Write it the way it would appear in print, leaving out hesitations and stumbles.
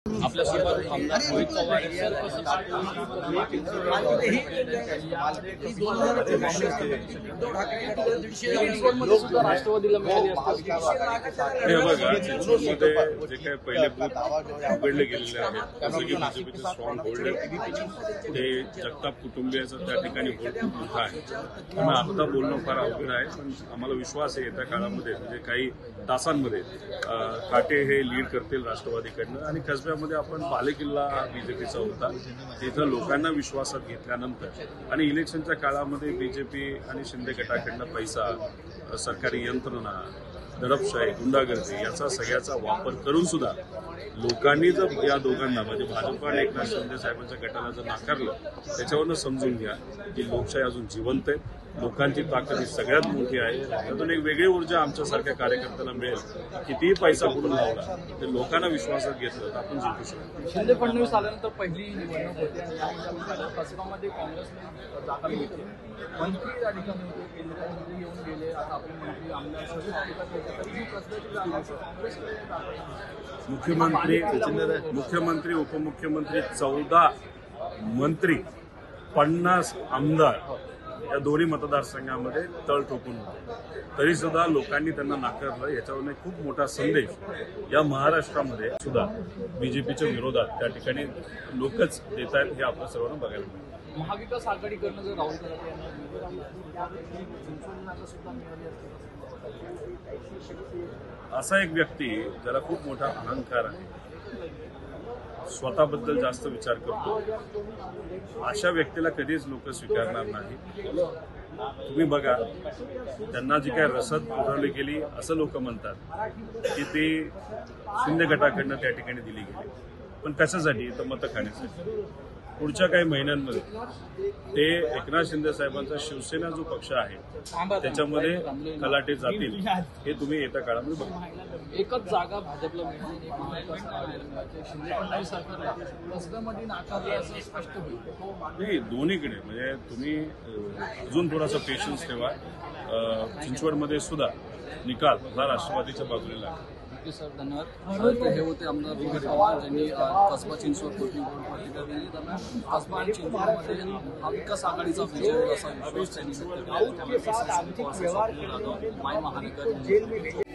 आपल्यासोबत आमदार रोहित पवार राष्ट्रवादीला मिळाली असते। हे बघा, चिंचवडमध्ये जे काही पहिले बूथ उघडले गेलेले आहेत जसं की बीजेपीचं स्ट्रॉंग होल्ड आहे ते जगताप कुटुंबियाचं त्या ठिकाणी होल्ड खूप मोठा आहे। त्यामुळे आता बोलणं फार अवघड आहे, पण आम्हाला विश्वास आहे येत्या काळामध्ये म्हणजे काही तासांमध्ये काटे हे लीड करतील राष्ट्रवादीकडनं आणि कसब्यामध्ये आपण बालेकिल्ला बीजेपीचा होता तिथं लोकांना विश्वासात घेतल्यानंतर आणि इलेक्शनच्या काळामध्ये बीजेपी आणि शिंदे गटाकडनं पैसा, सरकारी यंत्रणा, दडपशाही, गुंडागर्दी याचा सगळ्याचा वापर करून सुद्धा लोकांनी जर या दोघांना म्हणजे भाजप आणि एकनाथ शिंदे साहेबांच्या गटाला जर नाकारलं त्याच्यावरनं समजून घ्या की लोकशाही अजून जिवंत आहे, लोकांची ताकद ही सगळ्यात मोठी आहे। त्यातून एक वेगळी ऊर्जा आमच्यासारख्या कार्यकर्त्यांना मिळेल। कितीही पैसा कुठून लावला ते लोकांना विश्वासात घेतलं तर आपण जिंकू शकतो। शिंदे फडणवीस आल्यानंतर पहिली निवडणूक होती, कसबामध्ये काँग्रेसने जागा मिळते, मंत्री या ठिकाणी होते, केंद्रीय मंत्री येऊन गेले, आता आपले मंत्री आमदार सगळे त्या ठिकाणी होते, तरी कसब्याची जागा काँग्रेसकडे मुख्यमंत्री उपमुख्यमंत्री 14 मंत्री 50 आमदार या दोन्ही मतदारसंघामध्ये तळ ठोकून होते, तरी सुद्धा लोकांनी त्यांना नाकारलं। याच्यावरून एक खूप मोठा संदेश या महाराष्ट्रामध्ये सुद्धा बीजेपीच्या विरोधात त्या ठिकाणी लोकच देत आहेत हे आपल्या सर्वांना बघायला मिळतं। महाविकास आघाडीकडनं जर राहुल असा एक व्यक्ती ज्याला खूप मोठा अहंकार आहे, स्वतःबद्दल जास्त विचार करतो, अशा व्यक्तीला कधीच लोक स्वीकारणार नाही। तुम्ही बघा, त्यांना जी काय रसद पुरवली गेली असं लोक म्हणतात की ते शिंदे गटाकडनं त्या ठिकाणी दिली गेली, पण कशासाठी तर मतं खाण्यासाठी। पुढच्या काही महिन्यांमध्ये ते एकनाथ शिंदे साहेबांचा शिवसेना जो पक्ष आहे त्याच्यामध्ये कलाटे जातील हे तुम्ही येत्या काळामध्ये बघा। एकच जागा भाजपला मिळाली, एक महाविकास आघाडीला मिळाली, शिंदे फडणवीस सरकारला कसब्यामध्ये नाकारलं असं स्पष्ट होईल। नाही, दोन्हीकडे म्हणजे तुम्ही अजून थोडासा पेशन्स ठेवा। चिंचवडमध्ये सुद्धा निकाल हा राष्ट्रवादीच्या बाजूला आहे। ओके सर, धन्यवाद। हे होते आमदार रोहित पवार यांनी कसबा चिंचवड प्रतिक्रिया दिली। दरम्यान कसबा आणि चिंचवडमध्ये महाविकास आघाडीचा विजय होईल असा विश्वास त्यांनी व्यक्त केला। माय महानगर